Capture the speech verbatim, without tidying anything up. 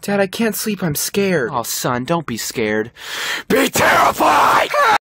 Dad, I can't sleep. I'm scared. Oh, son, don't be scared. Be terrified!